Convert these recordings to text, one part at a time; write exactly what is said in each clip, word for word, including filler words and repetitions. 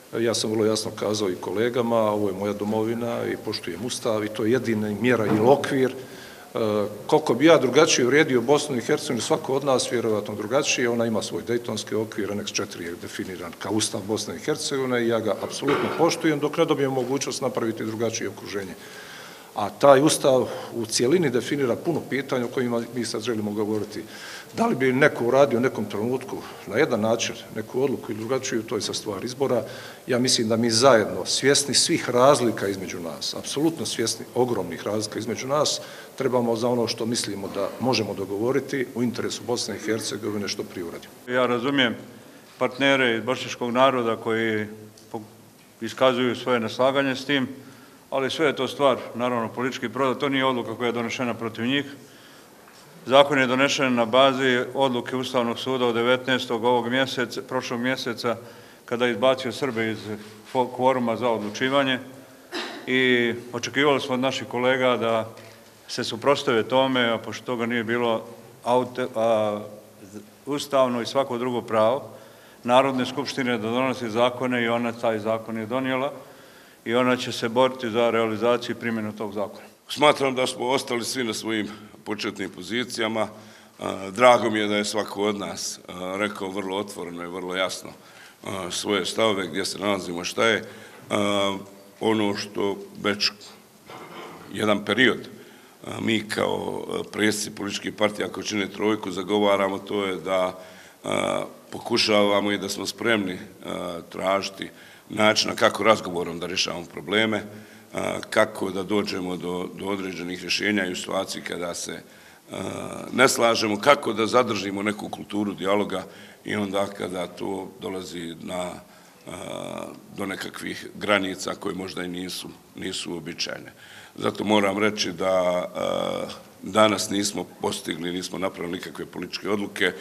Ja sam vrlo jasno kazao i kolegama, ovo je moja domovina i poštujem Ustav i to je jedina mjera ili okvir. Koliko bi ja drugačije uredio Bosnu i Hercegovinu, svako od nas vjerovatno drugačije, ona ima svoj dejtonski okvir, aneks četiri je definiran kao Ustav Bosne i Hercegovine i ja ga apsolutno poštujem dok ne dobijem mogućnost napraviti drugačije okruženje. A taj Ustav u cijelini definira puno pitanja o kojima mi sad želimo govoriti. Da li bi neko uradio u nekom trenutku na jedan način neku odluku ili drugačiju, to je sa stvar izbora. Ja mislim da mi zajedno, svjesni svih razlika između nas, apsolutno svjesni ogromnih razlika između nas, trebamo za ono što mislimo da možemo dogovoriti u interesu Bosne i Hercegovine što prije uradimo. Ja razumijem partnere iz bošnjačkog naroda koji iskazuju svoje neslaganje s tim, ali sve je to stvar, naravno, politički prodat. To nije odluka koja je donešena protiv njih. Zakon je donešen na bazi odluke Ustavnog suda od devetnaestog ovog mjeseca, prošlog mjeseca, kada je izbacio Srbe iz kvoruma za odlučivanje i očekivali smo od naših kolega da se suprotstave tome, a pošto toga nije bilo auto, a, ustavno i svako drugo pravo Narodne skupštine da donosi zakone i ona taj zakon je donijela i ona će se boriti za realizaciju i primjenu tog zakona. Smatram da smo ostali svi na svojim početnim pozicijama. Drago mi je da je svako od nas rekao vrlo otvoreno i vrlo jasno svoje stavove gdje se nalazimo, šta je ono što već jedan period mi kao predsjednici političkih partija koji čine trojku zagovaramo, to je da pokušavamo i da smo spremni tražiti načina kako razgovorom da rješavamo probleme, kako da dođemo do, do određenih rješenja i u situaciji kada se ne slažemo, kako da zadržimo neku kulturu dijaloga i onda kada to dolazi na, do nekakvih granica koje možda i nisu, nisu uobičajene. Zato moram reći da danas nismo postigli, nismo napravili nikakve političke odluke.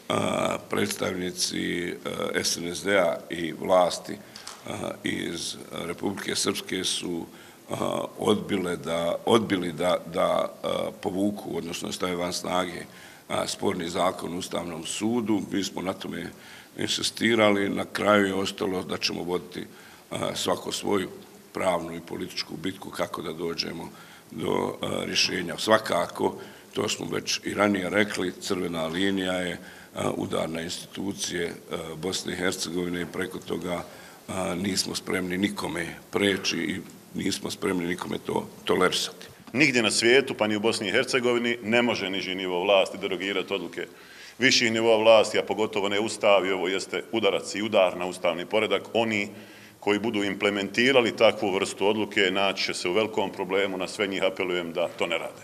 Predstavnici S N S D-a i vlasti iz Republike Srpske su odbile da, odbili da, da povuku, odnosno stave van snage sporni zakon u Ustavnom sudu. Mi smo na tome insistirali, na kraju je ostalo da ćemo voditi svako svoju pravnu i političku bitku kako da dođemo do rješenja. Svakako, to smo već i ranije rekli, crvena linija je udar na institucije Bosne i Hercegovine i preko toga nismo spremni nikome preći i nismo spremni nikome to tolerisati. Nigdje na svijetu, pa ni u Bosni i Hercegovini, ne može niži nivo vlasti derogirati odluke viših nivoa vlasti, a pogotovo ne Ustav, i ovo jeste udarac i udar na ustavni poredak. Oni koji budu implementirali takvu vrstu odluke naći će se u velikom problemu, na sve njih apelujem da to ne rade.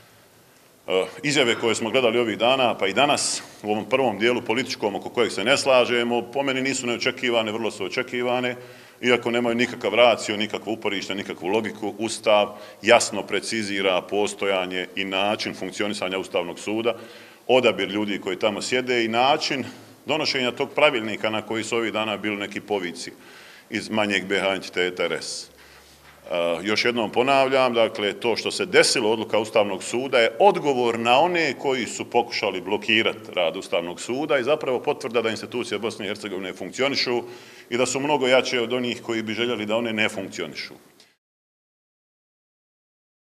Izjave koje smo gledali ovih dana, pa i danas, u ovom prvom dijelu političkom oko kojeg se ne slažemo, po meni nisu neočekivane, vrlo su očekivane, iako nemaju nikakav racio, nikakvo uporište, nikakvu logiku. Ustav jasno precizira postojanje i način funkcionisanja Ustavnog suda, odabir ljudi koji tamo sjede i način donošenja tog pravilnika na koji su ovih dana bili neki povici iz manjeg B H entiteta R S. Uh, još jednom ponavljam, dakle, to što se desilo odluka Ustavnog suda je odgovor na one koji su pokušali blokirati rad Ustavnog suda i zapravo potvrda da institucije Bosne i Hercegovine funkcionišu i da su mnogo jače od onih koji bi željeli da one ne funkcionišu.